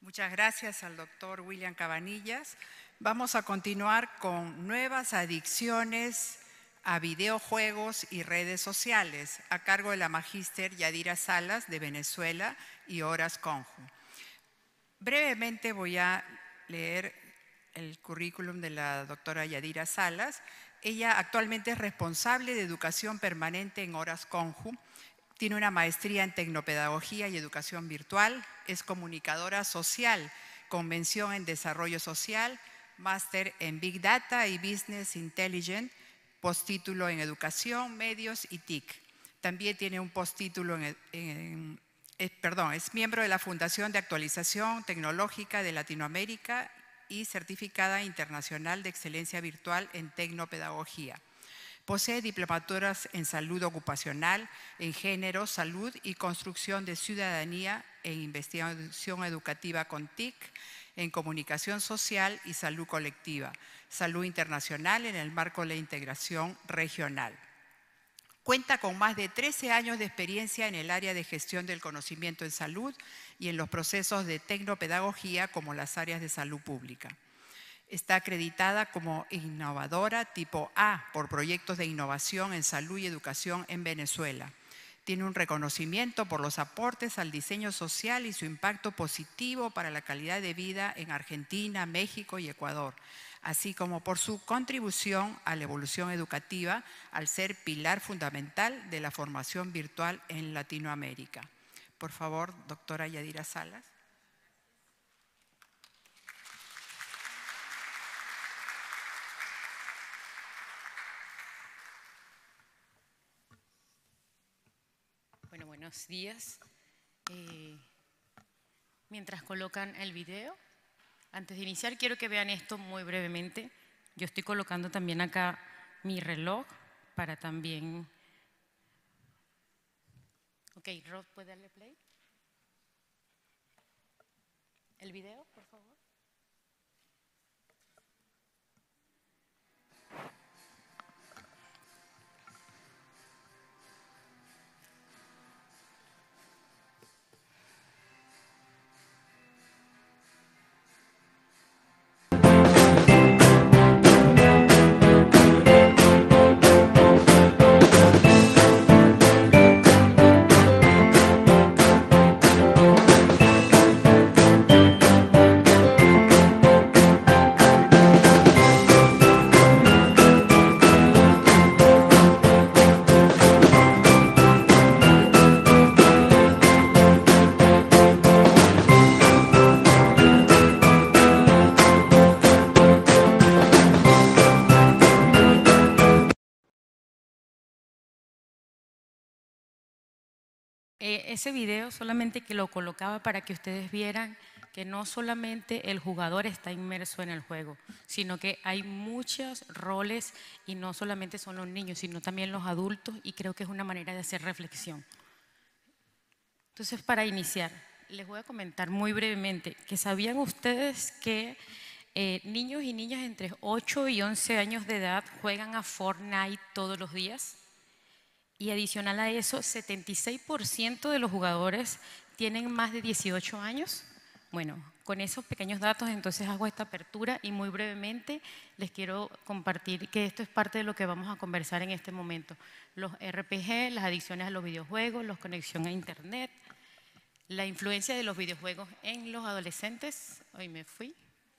Muchas gracias al doctor William Cabanillas. Vamos a continuar con nuevas adicciones a videojuegos y redes sociales, a cargo de la magíster Yadira Salas de Venezuela y Horas Conju. Brevemente voy a leer el currículum de la doctora Yadira Salas. Ella actualmente es responsable de educación permanente en Horas Conju. Tiene una maestría en tecnopedagogía y educación virtual, es comunicadora social con mención en desarrollo social, máster en Big Data y Business Intelligence, postítulo en educación, medios y TIC. También tiene un postítulo es miembro de la Fundación de Actualización Tecnológica de Latinoamérica y certificada internacional de excelencia virtual en tecnopedagogía. Posee diplomaturas en salud ocupacional, en género, salud y construcción de ciudadanía, en investigación educativa con TIC, en comunicación social y salud colectiva, salud internacional en el marco de la integración regional. Cuenta con más de 13 años de experiencia en el área de gestión del conocimiento en salud y en los procesos de tecnopedagogía como las áreas de salud pública. Está acreditada como innovadora tipo A por proyectos de innovación en salud y educación en Venezuela. Tiene un reconocimiento por los aportes al diseño social y su impacto positivo para la calidad de vida en Argentina, México y Ecuador, así como por su contribución a la evolución educativa al ser pilar fundamental de la formación virtual en Latinoamérica. Por favor, doctora Yadira Salas. Bueno, buenos días. Mientras colocan el video, antes de iniciar quiero que vean esto muy brevemente. Yo estoy colocando también acá mi reloj para también… Ok, Rod, ¿puede darle play? ¿El video, por favor? Ese video solamente que lo colocaba para que ustedes vieran que no solamente el jugador está inmerso en el juego, sino que hay muchos roles y no solamente son los niños, sino también los adultos, y creo que es una manera de hacer reflexión. Entonces, para iniciar, les voy a comentar muy brevemente que ¿sabían ustedes que niños y niñas entre 8 y 11 años de edad juegan a Fortnite todos los días? Y adicional a eso, 76% de los jugadores tienen más de 18 años. Bueno, con esos pequeños datos entonces hago esta apertura y muy brevemente les quiero compartir que esto es parte de lo que vamos a conversar en este momento. Los RPG, las adicciones a los videojuegos, la conexión a internet, la influencia de los videojuegos en los adolescentes. Hoy me fui.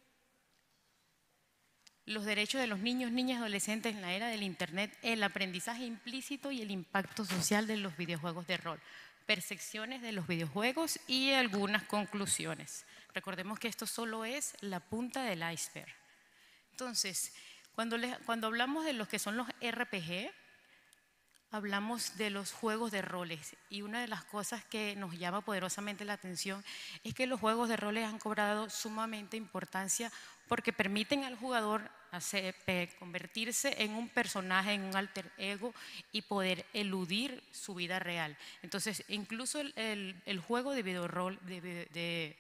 Los derechos de los niños, niñas y adolescentes en la era del internet, el aprendizaje implícito y el impacto social de los videojuegos de rol, percepciones de los videojuegos y algunas conclusiones. Recordemos que esto solo es la punta del iceberg. Entonces, cuando hablamos de los que son los RPG, hablamos de los juegos de roles, y una de las cosas que nos llama poderosamente la atención es que los juegos de roles han cobrado sumamente importancia porque permiten al jugador convertirse en un personaje, en un alter ego y poder eludir su vida real. Entonces, incluso el juego de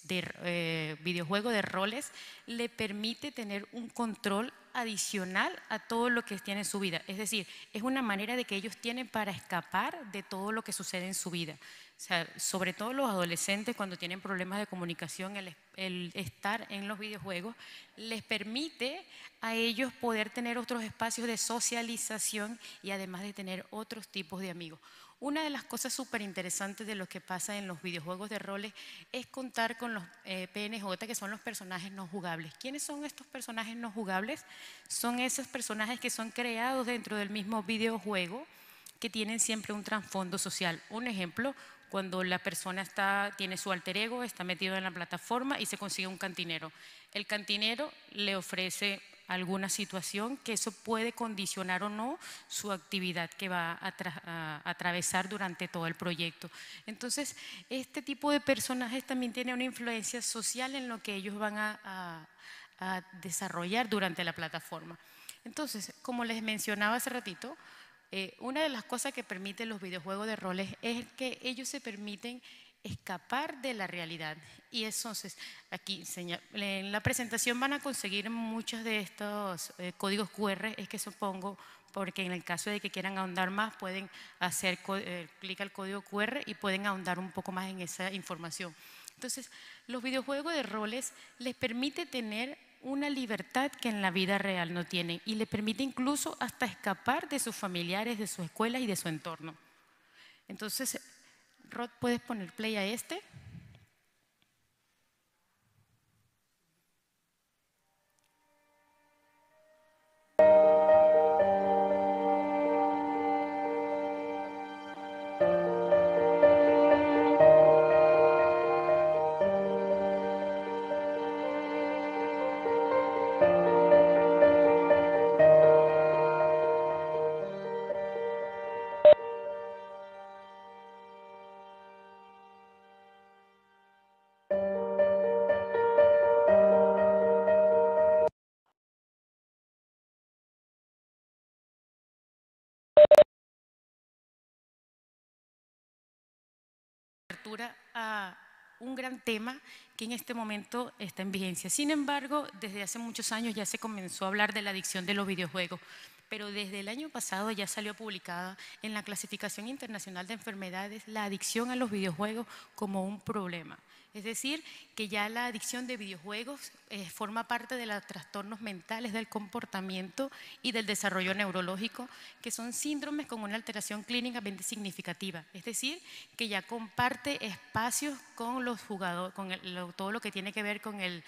videojuego de roles le permite tener un control adicional a todo lo que tiene en su vida. Es decir, es una manera de que ellos tienen para escapar de todo lo que sucede en su vida. O sea, sobre todo los adolescentes, cuando tienen problemas de comunicación, el estar en los videojuegos les permite a ellos poder tener otros espacios de socialización y además de tener otros tipos de amigos. Una de las cosas súper interesantes de lo que pasa en los videojuegos de roles es contar con los PNJ, que son los personajes no jugables. ¿Quiénes son estos personajes no jugables? Son esos personajes que son creados dentro del mismo videojuego, que tienen siempre un trasfondo social. Un ejemplo, cuando la persona tiene su alter ego, está metido en la plataforma y se consigue un cantinero. El cantinero le ofrece alguna situación que eso puede condicionar o no su actividad que va a atravesar durante todo el proyecto. Entonces, este tipo de personajes también tiene una influencia social en lo que ellos van a desarrollar durante la plataforma. Entonces, como les mencionaba hace ratito, una de las cosas que permiten los videojuegos de roles es que ellos se permiten escapar de la realidad. Y entonces, aquí en la presentación van a conseguir muchos de estos códigos QR, es que supongo, porque en el caso de que quieran ahondar más, pueden hacer clic al código QR y pueden ahondar un poco más en esa información. Entonces, los videojuegos de roles les permite tener una libertad que en la vida real no tienen y le permite incluso hasta escapar de sus familiares, de su escuela y de su entorno. Entonces, Rod, ¿puedes poner play a este? A un gran tema que en este momento está en vigencia. Sin embargo, desde hace muchos años ya se comenzó a hablar de la adicción de los videojuegos, pero desde el año pasado ya salió publicada en la Clasificación Internacional de Enfermedades la adicción a los videojuegos como un problema. Es decir, que ya la adicción de videojuegos forma parte de los trastornos mentales del comportamiento y del desarrollo neurológico, que son síndromes con una alteración clínicamente significativa. Es decir, que ya comparte espacios con los jugadores, con todo lo que tiene que ver con el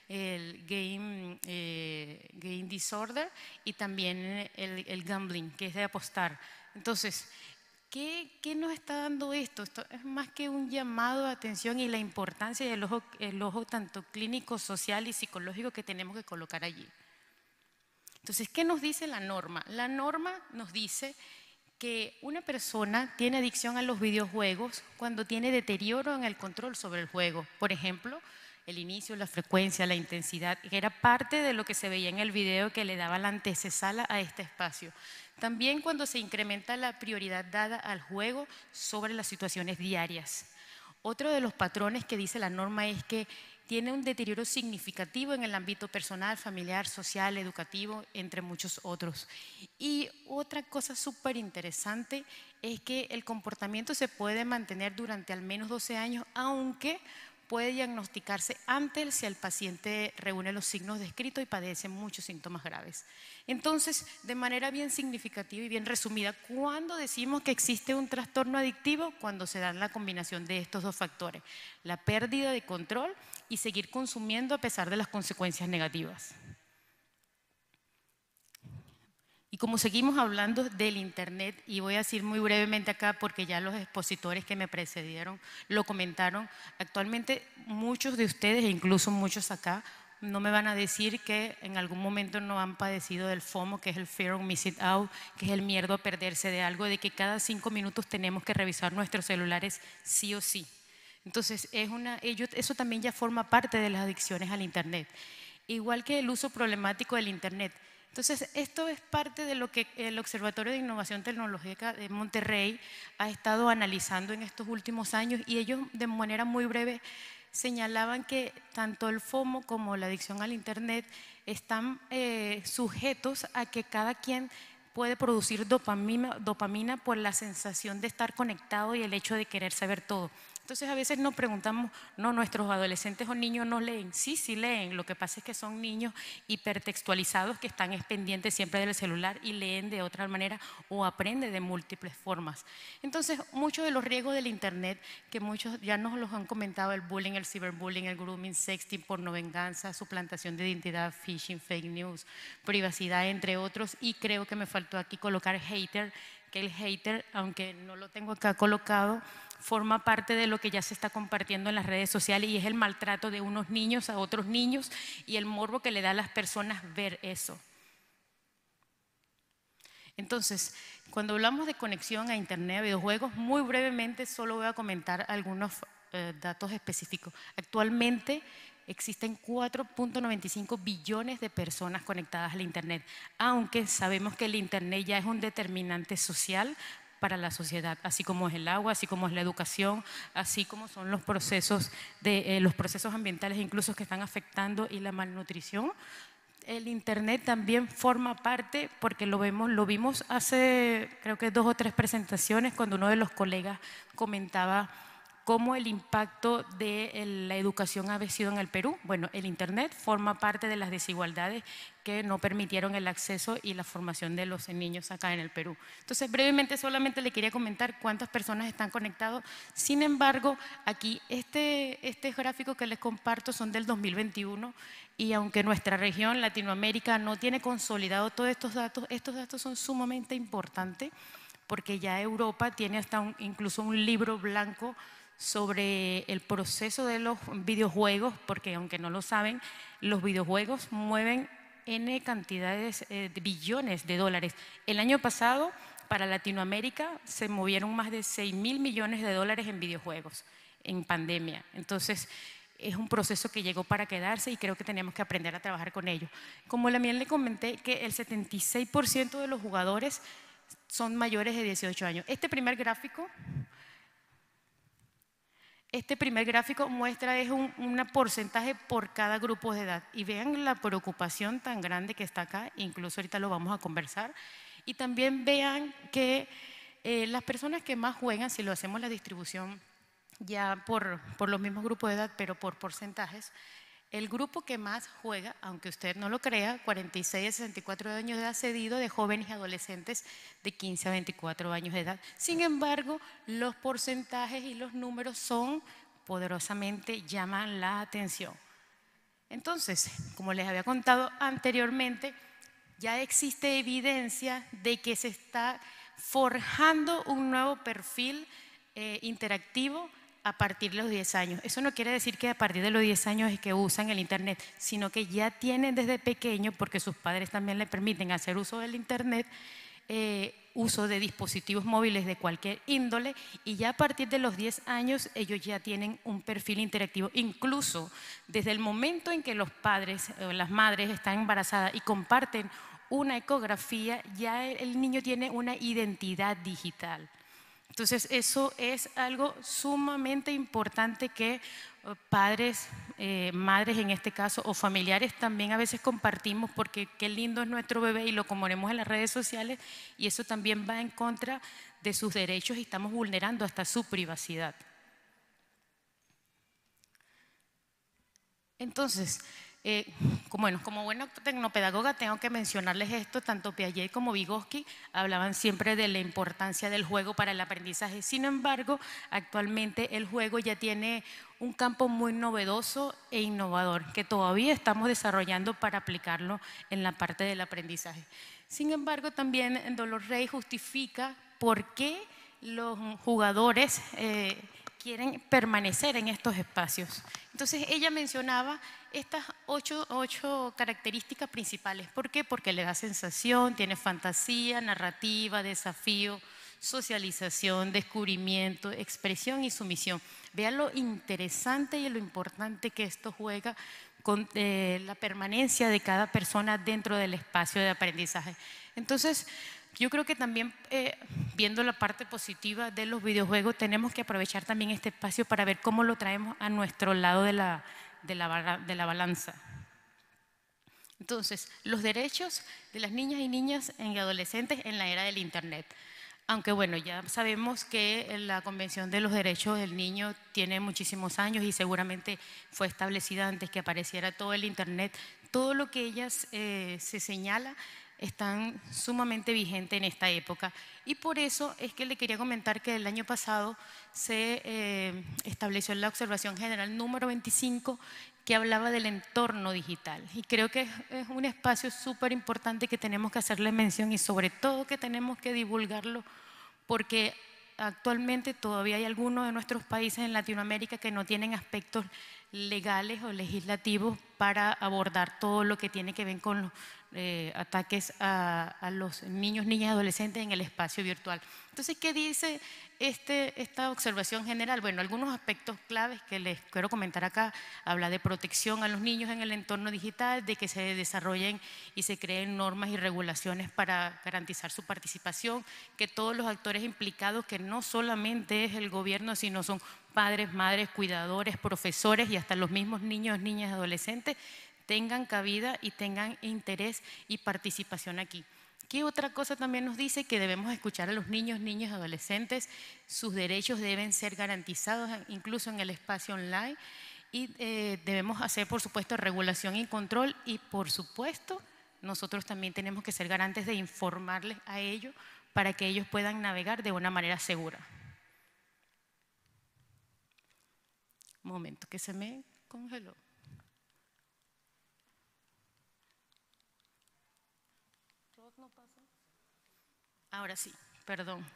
game disorder y también el gambling, que es de apostar. Entonces, ¿qué nos está dando esto? Esto es más que un llamado de atención y la importancia del ojo tanto clínico, social y psicológico que tenemos que colocar allí. Entonces, ¿qué nos dice la norma? La norma nos dice que una persona tiene adicción a los videojuegos cuando tiene deterioro en el control sobre el juego. Por ejemplo, el inicio, la frecuencia, la intensidad, que era parte de lo que se veía en el video que le daba la antesala a este espacio. También cuando se incrementa la prioridad dada al juego sobre las situaciones diarias. Otro de los patrones que dice la norma es que tiene un deterioro significativo en el ámbito personal, familiar, social, educativo, entre muchos otros. Y otra cosa súper interesante es que el comportamiento se puede mantener durante al menos 12 años, aunque puede diagnosticarse antes si el paciente reúne los signos descritos y padece muchos síntomas graves. Entonces, de manera bien significativa y bien resumida, ¿cuándo decimos que existe un trastorno adictivo? Cuando se da la combinación de estos dos factores, la pérdida de control y seguir consumiendo a pesar de las consecuencias negativas. Y como seguimos hablando del Internet, y voy a decir muy brevemente acá porque ya los expositores que me precedieron lo comentaron, actualmente muchos de ustedes, e incluso muchos acá, no me van a decir que en algún momento no han padecido del FOMO, que es el Fear of Missing Out, que es el miedo a perderse de algo, de que cada 5 minutos tenemos que revisar nuestros celulares sí o sí. Entonces, eso también ya forma parte de las adicciones al Internet. Igual que el uso problemático del Internet. Entonces, esto es parte de lo que el Observatorio de Innovación Tecnológica de Monterrey ha estado analizando en estos últimos años y ellos de manera muy breve señalaban que tanto el FOMO como la adicción al Internet están sujetos a que cada quien puede producir dopamina por la sensación de estar conectado y el hecho de querer saber todo. Entonces a veces nos preguntamos, no, nuestros adolescentes o niños no leen. Sí, sí leen, lo que pasa es que son niños hipertextualizados que están pendientes siempre del celular y leen de otra manera o aprenden de múltiples formas. Entonces muchos de los riesgos del Internet, que muchos ya nos los han comentado, el bullying, el ciberbullying, el grooming, sexting, pornovenganza, suplantación de identidad, phishing, fake news, privacidad, entre otros, y creo que me faltó aquí colocar hater, que el hater, aunque no lo tengo acá colocado, forma parte de lo que ya se está compartiendo en las redes sociales y es el maltrato de unos niños a otros niños y el morbo que le da a las personas ver eso. Entonces, cuando hablamos de conexión a Internet, a videojuegos, muy brevemente solo voy a comentar algunos datos específicos. Actualmente existen 4.95 billones de personas conectadas al Internet, aunque sabemos que el Internet ya es un determinante social para la sociedad, así como es el agua, así como es la educación, así como son los procesos ambientales incluso que están afectando y la malnutrición. El Internet también forma parte, porque lo vimos hace creo que 2 o 3 presentaciones cuando uno de los colegas comentaba cómo el impacto de la educación ha sido en el Perú. Bueno, el Internet forma parte de las desigualdades que no permitieron el acceso y la formación de los niños acá en el Perú. Entonces, brevemente solamente le quería comentar cuántas personas están conectadas. Sin embargo, aquí este gráfico que les comparto son del 2021 y aunque nuestra región, Latinoamérica, no tiene consolidado todos estos datos son sumamente importantes porque ya Europa tiene hasta incluso un libro blanco sobre el proceso de los videojuegos, porque aunque no lo saben, los videojuegos mueven N cantidades de billones de dólares. El año pasado, para Latinoamérica, se movieron más de 6.000 millones de dólares en videojuegos, en pandemia. Entonces, es un proceso que llegó para quedarse y creo que tenemos que aprender a trabajar con ello. Como también le comenté que el 76% de los jugadores son mayores de 18 años. Este primer gráfico muestra un porcentaje por cada grupo de edad y vean la preocupación tan grande que está acá, incluso ahorita lo vamos a conversar, y también vean que las personas que más juegan, si lo hacemos la distribución ya por los mismos grupos de edad, pero por porcentajes, el grupo que más juega, aunque usted no lo crea, 46 a 64 años de edad, cedido de jóvenes y adolescentes de 15 a 24 años de edad. Sin embargo, los porcentajes y los números son poderosamente llaman la atención. Entonces, como les había contado anteriormente, ya existe evidencia de que se está forjando un nuevo perfil interactivo a partir de los 10 años. Eso no quiere decir que a partir de los 10 años es que usan el Internet, sino que ya tienen desde pequeño, porque sus padres también le permiten hacer uso del Internet, uso de dispositivos móviles de cualquier índole, y ya a partir de los 10 años ellos ya tienen un perfil interactivo. Incluso desde el momento en que los padres o las madres están embarazadas y comparten una ecografía, ya el niño tiene una identidad digital. Entonces, eso es algo sumamente importante que padres, madres en este caso, o familiares también a veces compartimos porque qué lindo es nuestro bebé y lo componemos en las redes sociales y eso también va en contra de sus derechos y estamos vulnerando hasta su privacidad. Entonces, como buena tecnopedagoga tengo que mencionarles esto, tanto Piaget como Vygotsky hablaban siempre de la importancia del juego para el aprendizaje. Sin embargo, actualmente el juego ya tiene un campo muy novedoso e innovador que todavía estamos desarrollando para aplicarlo en la parte del aprendizaje. Sin embargo, también Dolores Rey justifica por qué los jugadores quieren permanecer en estos espacios. Entonces ella mencionaba estas ocho características principales. ¿Por qué? Porque le da sensación, tiene fantasía, narrativa, desafío, socialización, descubrimiento, expresión y sumisión. Vean lo interesante y lo importante que esto juega con la permanencia de cada persona dentro del espacio de aprendizaje. Entonces, Yo creo que también, viendo la parte positiva de los videojuegos, tenemos que aprovechar también este espacio para ver cómo lo traemos a nuestro lado de la balanza. Entonces, los derechos de las niñas y niñas y adolescentes en la era del Internet. Aunque bueno, ya sabemos que la Convención de los Derechos del Niño tiene muchísimos años y seguramente fue establecida antes que apareciera todo el Internet. Todo lo que ellas se señala están sumamente vigentes en esta época. Y por eso es que le quería comentar que el año pasado se estableció la observación general número 25 que hablaba del entorno digital. Y creo que es un espacio súper importante que tenemos que hacerle mención y sobre todo que tenemos que divulgarlo porque actualmente todavía hay algunos de nuestros países en Latinoamérica que no tienen aspectos legales o legislativos para abordar todo lo que tiene que ver con los ataques a los niños, niñas y adolescentes en el espacio virtual. Entonces, ¿qué dice esta observación general? Bueno, algunos aspectos claves que les quiero comentar acá. Habla de protección a los niños en el entorno digital, de que se desarrollen y se creen normas y regulaciones para garantizar su participación, que todos los actores implicados, que no solamente es el gobierno, sino son padres, madres, cuidadores, profesores y hasta los mismos niños, niñas y adolescentes, tengan cabida y tengan interés y participación aquí. ¿Qué otra cosa también nos dice? Que debemos escuchar a los niños, niñas y adolescentes, sus derechos deben ser garantizados incluso en el espacio online y debemos hacer, por supuesto, regulación y control y, por supuesto, nosotros también tenemos que ser garantes de informarles a ellos para que ellos puedan navegar de una manera segura. Un momento, que se me congeló. Ahora sí, perdón,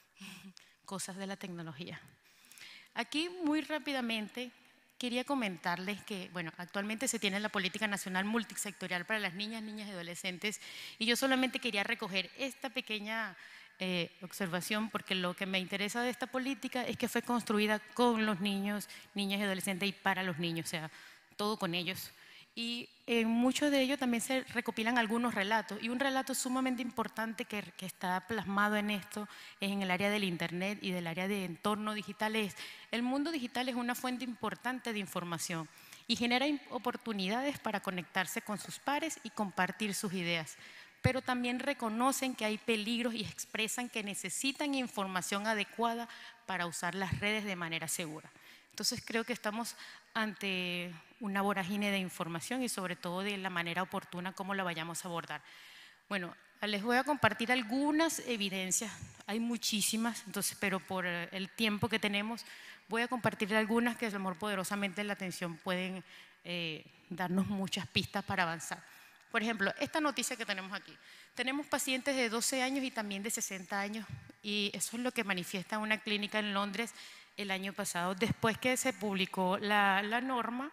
cosas de la tecnología. Aquí muy rápidamente quería comentarles que, bueno, actualmente se tiene la Política Nacional Multisectorial para las niñas, niñas y adolescentes y yo solamente quería recoger esta pequeña observación porque lo que me interesa de esta política es que fue construida con los niños, niñas y adolescentes y para los niños, o sea, todo con ellos. Y en muchos de ellos también se recopilan algunos relatos y un relato sumamente importante que está plasmado en esto es en el área del Internet y del área de entorno digital es el mundo digital es una fuente importante de información y genera oportunidades para conectarse con sus pares y compartir sus ideas, pero también reconocen que hay peligros y expresan que necesitan información adecuada para usar las redes de manera segura. Entonces creo que estamos ante una vorágine de información y sobre todo de la manera oportuna cómo la vayamos a abordar. Bueno, les voy a compartir algunas evidencias, hay muchísimas, entonces, pero por el tiempo que tenemos voy a compartir algunas que a lo mejor poderosamente la atención pueden darnos muchas pistas para avanzar. Por ejemplo, esta noticia que tenemos aquí. Tenemos pacientes de 12 años y también de 60 años y eso es lo que manifiesta una clínica en Londres el año pasado. Después que se publicó la norma,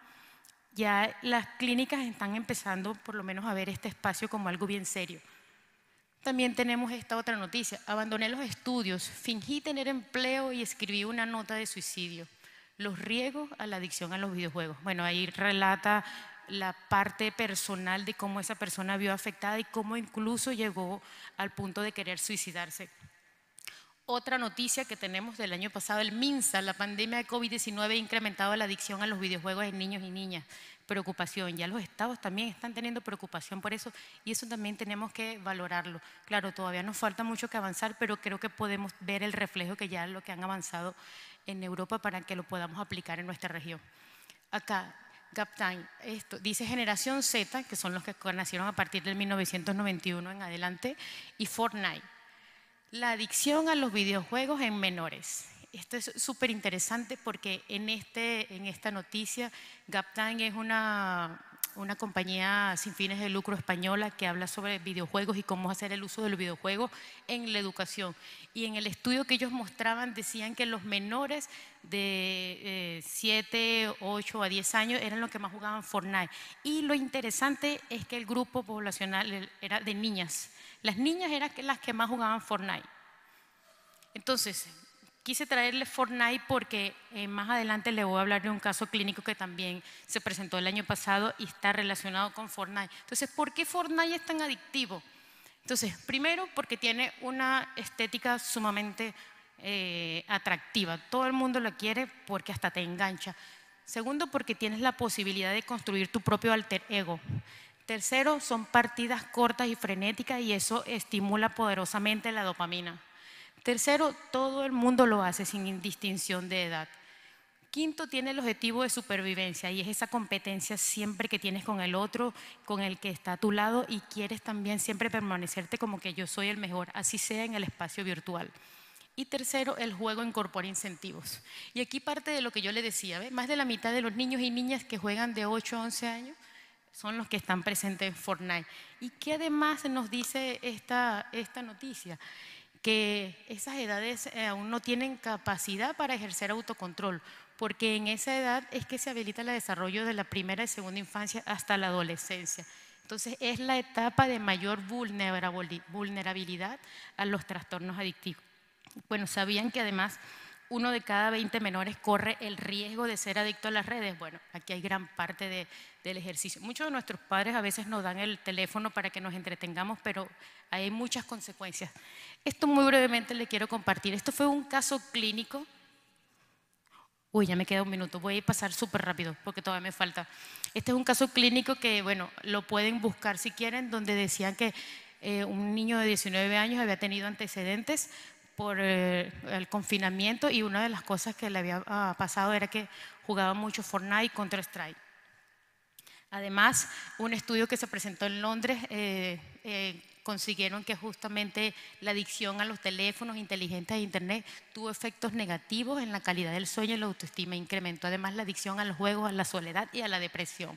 ya las clínicas están empezando por lo menos a ver este espacio como algo bien serio. También tenemos esta otra noticia. Abandoné los estudios, fingí tener empleo y escribí una nota de suicidio. Los riesgos a la adicción a los videojuegos. Bueno, ahí relata la parte personal de cómo esa persona vio afectada y cómo incluso llegó al punto de querer suicidarse. Otra noticia que tenemos del año pasado, el MINSA, la pandemia de COVID-19 ha incrementado la adicción a los videojuegos en niños y niñas. Preocupación, ya los estados también están teniendo preocupación por eso y eso también tenemos que valorarlo. Claro, todavía nos falta mucho que avanzar, pero creo que podemos ver el reflejo que ya lo que han avanzado en Europa para que lo podamos aplicar en nuestra región. Acá, Gaptime, esto dice generación Z, que son los que nacieron a partir del 1991 en adelante, y Fortnite. La adicción a los videojuegos en menores. Esto es súper interesante porque en esta noticia, Gaptime es una compañía sin fines de lucro española que habla sobre videojuegos y cómo hacer el uso del videojuego en la educación. Y en el estudio que ellos mostraban decían que los menores de 7, 8 a 10 años eran los que más jugaban Fortnite. Y lo interesante es que el grupo poblacional era de niñas. Las niñas eran las que más jugaban Fortnite. Entonces, quise traerles Fortnite porque más adelante les voy a hablar de un caso clínico que también se presentó el año pasado y está relacionado con Fortnite. Entonces, ¿por qué Fortnite es tan adictivo? Entonces, primero porque tiene una estética sumamente atractiva. Todo el mundo la quiere porque hasta te engancha. Segundo, porque tienes la posibilidad de construir tu propio alter ego. Tercero, son partidas cortas y frenéticas y eso estimula poderosamente la dopamina. Tercero, todo el mundo lo hace sin distinción de edad. Quinto, tiene el objetivo de supervivencia y es esa competencia siempre que tienes con el otro, con el que está a tu lado y quieres también siempre permanecerte como que yo soy el mejor, así sea en el espacio virtual. Y tercero, el juego incorpora incentivos. Y aquí parte de lo que yo le decía, ¿ve? Más de la mitad de los niños y niñas que juegan de 8 a 11 años son los que están presentes en Fortnite. ¿Y qué además nos dice esta noticia? Que esas edades aún no tienen capacidad para ejercer autocontrol, porque en esa edad es que se habilita el desarrollo de la primera y segunda infancia hasta la adolescencia. Entonces es la etapa de mayor vulnerabilidad a los trastornos adictivos. Bueno, ¿sabían que además 1 de cada 20 menores corre el riesgo de ser adicto a las redes? Bueno, aquí hay gran parte del ejercicio. Muchos de nuestros padres a veces nos dan el teléfono para que nos entretengamos, pero hay muchas consecuencias. Esto muy brevemente le quiero compartir. Esto fue un caso clínico. Uy, ya me queda un minuto, voy a pasar súper rápido porque todavía me falta. Este es un caso clínico que, bueno, lo pueden buscar si quieren, donde decían que un niño de 19 años había tenido antecedentes por el confinamiento y una de las cosas que le había pasado era que jugaba mucho Fortnite y Counter-Strike. Además, un estudio que se presentó en Londres consiguieron que justamente la adicción a los teléfonos inteligentes e internet tuvo efectos negativos en la calidad del sueño y la autoestima, incrementó además la adicción a los juegos, a la soledad y a la depresión.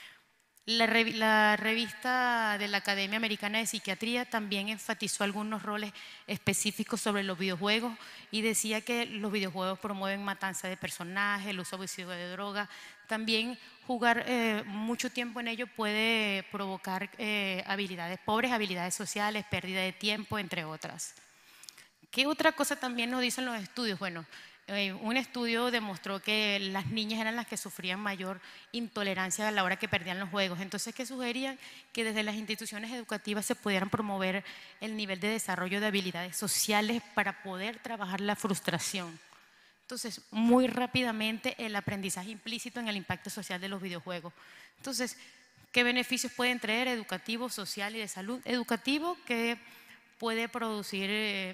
La revista de la Academia Americana de Psiquiatría también enfatizó algunos roles específicos sobre los videojuegos y decía que los videojuegos promueven matanza de personajes, el uso abusivo de drogas. También jugar mucho tiempo en ello puede provocar pobres habilidades sociales, pérdida de tiempo, entre otras. ¿Qué otra cosa también nos dicen los estudios? Bueno, un estudio demostró que las niñas eran las que sufrían mayor intolerancia a la hora que perdían los juegos. Entonces, ¿qué sugerían? Que desde las instituciones educativas se pudieran promover el nivel de desarrollo de habilidades sociales para poder trabajar la frustración. Entonces, muy rápidamente el aprendizaje implícito en el impacto social de los videojuegos. Entonces, ¿qué beneficios pueden traer? Educativo, social y de salud. Educativo, que puede producir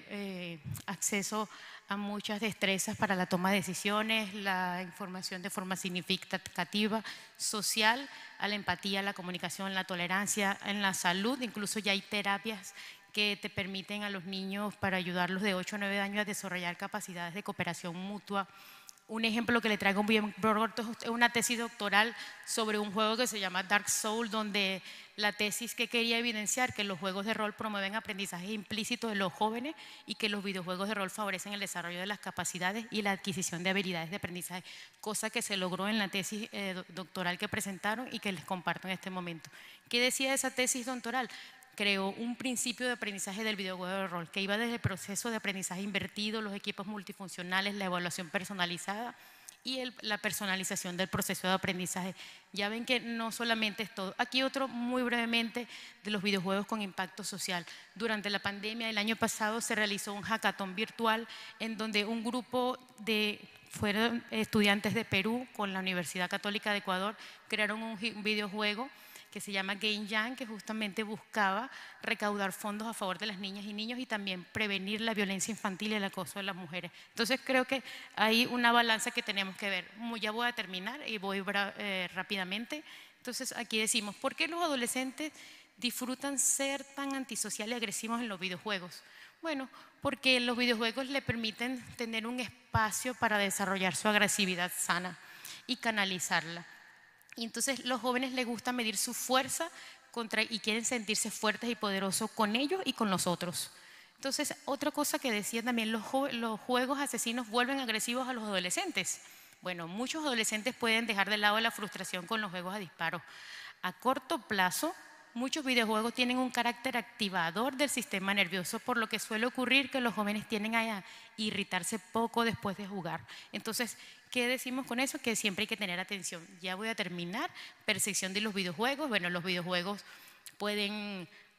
acceso a muchas destrezas para la toma de decisiones, la información de forma significativa, social, a la empatía, la comunicación, la tolerancia, en la salud, incluso ya hay terapias que te permiten a los niños para ayudarlos de 8 a 9 años a desarrollar capacidades de cooperación mutua. Un ejemplo que le traigo bien corto es una tesis doctoral sobre un juego que se llama Dark Souls, donde la tesis que quería evidenciar que los juegos de rol promueven aprendizaje implícito de los jóvenes y que los videojuegos de rol favorecen el desarrollo de las capacidades y la adquisición de habilidades de aprendizaje, cosa que se logró en la tesis doctoral que presentaron y que les comparto en este momento. ¿Qué decía esa tesis doctoral? Creó un principio de aprendizaje del videojuego de rol que iba desde el proceso de aprendizaje invertido, los equipos multifuncionales, la evaluación personalizada y la personalización del proceso de aprendizaje. Ya ven que no solamente es todo. Aquí otro muy brevemente de los videojuegos con impacto social. Durante la pandemia del año pasado se realizó un hackathon virtual en donde un grupo fueron estudiantes de Perú con la Universidad Católica de Ecuador, crearon un videojuego que se llama Game Jam, que justamente buscaba recaudar fondos a favor de las niñas y niños y también prevenir la violencia infantil y el acoso de las mujeres. Entonces creo que hay una balanza que tenemos que ver. Ya voy a terminar y voy rápidamente. Entonces aquí decimos, ¿por qué los adolescentes disfrutan ser tan antisociales y agresivos en los videojuegos? Bueno, porque los videojuegos le permiten tener un espacio para desarrollar su agresividad sana y canalizarla. Y entonces los jóvenes les gusta medir su fuerza y quieren sentirse fuertes y poderosos con ellos y con los otros. Entonces, otra cosa que decía también, los juegos asesinos vuelven agresivos a los adolescentes. Bueno, muchos adolescentes pueden dejar de lado la frustración con los juegos a disparos. A corto plazo, muchos videojuegos tienen un carácter activador del sistema nervioso, por lo que suele ocurrir que los jóvenes tienden a irritarse poco después de jugar. Entonces, ¿qué decimos con eso? Que siempre hay que tener atención. Ya voy a terminar. Percepción de los videojuegos. Bueno, los videojuegos pueden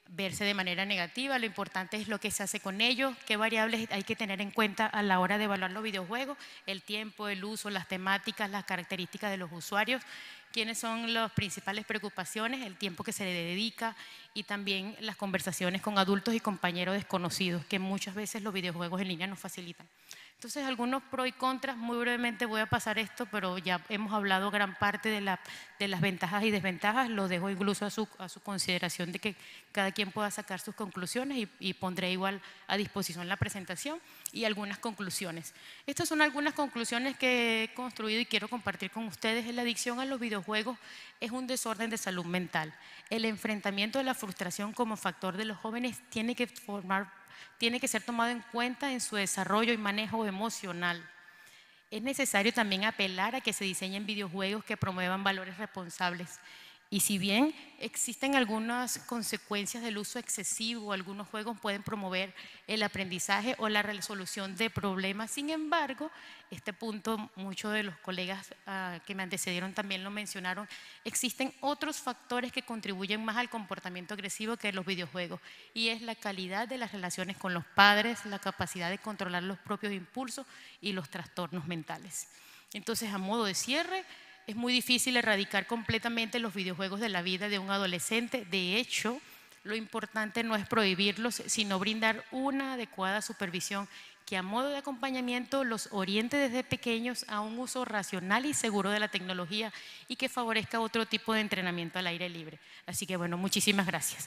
verse de manera negativa. Lo importante es lo que se hace con ellos, qué variables hay que tener en cuenta a la hora de evaluar los videojuegos, el tiempo, el uso, las temáticas, las características de los usuarios, quiénes son las principales preocupaciones, el tiempo que se le dedica y también las conversaciones con adultos y compañeros desconocidos, que muchas veces los videojuegos en línea nos facilitan. Entonces, algunos pros y contras, muy brevemente voy a pasar esto, pero ya hemos hablado gran parte de las ventajas y desventajas, lo dejo incluso a su consideración de que cada quien pueda sacar sus conclusiones y pondré igual a disposición la presentación y algunas conclusiones. Estas son algunas conclusiones que he construido y quiero compartir con ustedes. La adicción a los videojuegos es un desorden de salud mental. El enfrentamiento de la frustración como factor de los jóvenes tiene que ser tomado en cuenta en su desarrollo y manejo emocional. Es necesario también apelar a que se diseñen videojuegos que promuevan valores responsables. Y si bien existen algunas consecuencias del uso excesivo, algunos juegos pueden promover el aprendizaje o la resolución de problemas. Sin embargo, este punto muchos de los colegas que me antecedieron también lo mencionaron, existen otros factores que contribuyen más al comportamiento agresivo que los videojuegos, y es la calidad de las relaciones con los padres, la capacidad de controlar los propios impulsos y los trastornos mentales. Entonces, a modo de cierre, es muy difícil erradicar completamente los videojuegos de la vida de un adolescente. De hecho, lo importante no es prohibirlos, sino brindar una adecuada supervisión que a modo de acompañamiento los oriente desde pequeños a un uso racional y seguro de la tecnología y que favorezca otro tipo de entrenamiento al aire libre. Así que bueno, muchísimas gracias.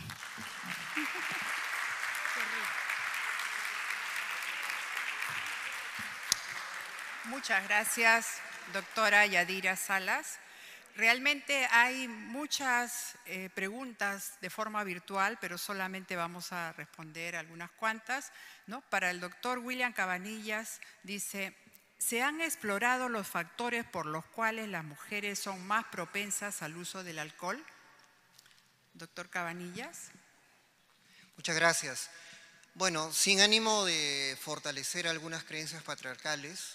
Muchas gracias, doctora Yadira Salas. Realmente hay muchas preguntas de forma virtual, pero solamente vamos a responder algunas cuantas, ¿no? Para el doctor William Cabanillas, dice, ¿se han explorado los factores por los cuales las mujeres son más propensas al uso del alcohol? Doctor Cabanillas. Muchas gracias. Bueno, sin ánimo de fortalecer algunas creencias patriarcales,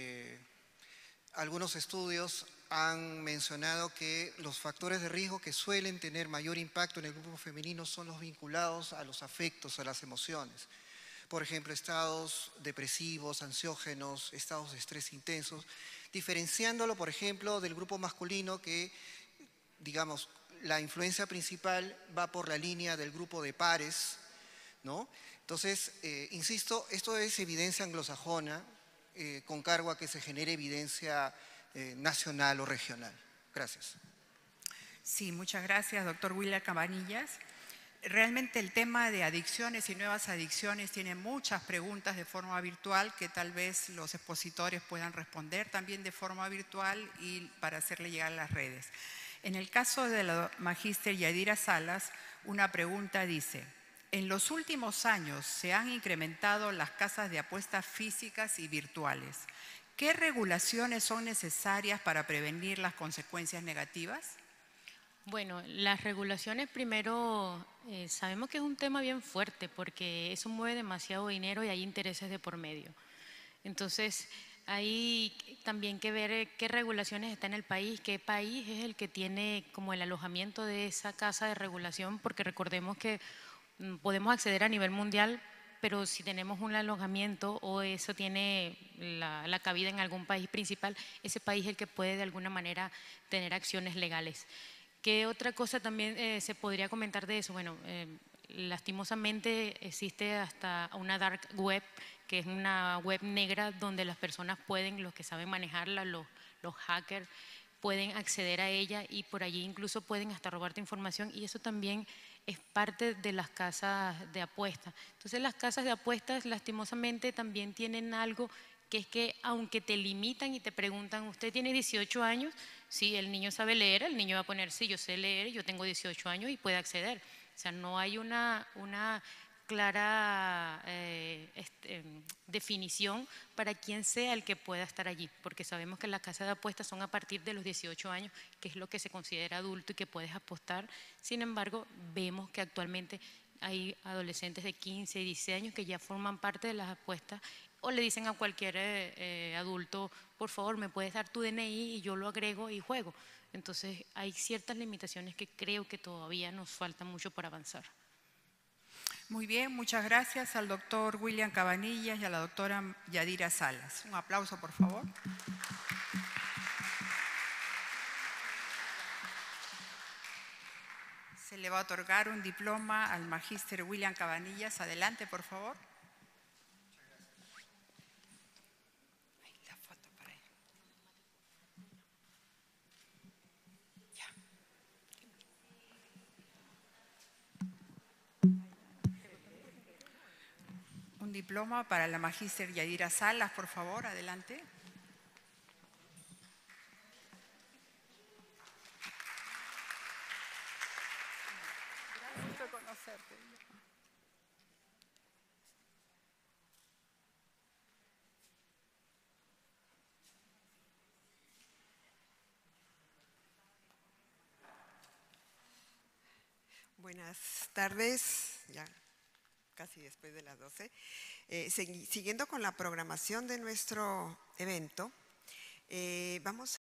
algunos estudios han mencionado que los factores de riesgo que suelen tener mayor impacto en el grupo femenino son los vinculados a los afectos, a las emociones. Por ejemplo, estados depresivos, ansiógenos, estados de estrés intensos, diferenciándolo, por ejemplo, del grupo masculino que, digamos, la influencia principal va por la línea del grupo de pares, ¿no? Entonces, insisto, esto es evidencia anglosajona, con cargo a que se genere evidencia nacional o regional. Gracias. Sí, muchas gracias, doctor William Cabanillas. Realmente el tema de adicciones y nuevas adicciones tiene muchas preguntas de forma virtual que tal vez los expositores puedan responder también de forma virtual y para hacerle llegar a las redes. En el caso de la magíster Yadira Salas, una pregunta dice, en los últimos años se han incrementado las casas de apuestas físicas y virtuales. ¿Qué regulaciones son necesarias para prevenir las consecuencias negativas? Bueno, las regulaciones primero, sabemos que es un tema bien fuerte porque eso mueve demasiado dinero y hay intereses de por medio. Entonces, hay también que ver qué regulaciones está en el país, qué país es el que tiene como el alojamiento de esa casa de regulación, porque recordemos que podemos acceder a nivel mundial, pero si tenemos un alojamiento o eso tiene la cabida en algún país principal, ese país es el que puede de alguna manera tener acciones legales. ¿Qué otra cosa también se podría comentar de eso? Bueno, lastimosamente existe hasta una dark web, que es una web negra donde las personas pueden, los que saben manejarla, los hackers, pueden acceder a ella y por allí incluso pueden hasta robarte información, y eso también es parte de las casas de apuestas. Entonces las casas de apuestas lastimosamente también tienen algo que es que aunque te limitan y te preguntan, ¿usted tiene 18 años? Si el niño sabe leer, el niño va a poner, sí, yo sé leer, yo tengo 18 años y puede acceder. O sea, no hay una clara definición para quién sea el que pueda estar allí, porque sabemos que las casas de apuestas son a partir de los 18 años, que es lo que se considera adulto y que puedes apostar. Sin embargo, vemos que actualmente hay adolescentes de 15 y 16 años que ya forman parte de las apuestas o le dicen a cualquier adulto, por favor, me puedes dar tu DNI y yo lo agrego y juego. Entonces hay ciertas limitaciones que creo que todavía nos falta mucho por avanzar. Muy bien, muchas gracias al doctor William Cabanillas y a la doctora Yadira Salas. Un aplauso, por favor. Se le va a otorgar un diploma al magíster William Cabanillas. Adelante, por favor. La foto para él. Ya. Un diploma para la magíster Yadira Salas, por favor. Adelante. Conocerte. Buenas tardes, ya casi después de las 12. Siguiendo con la programación de nuestro evento, vamos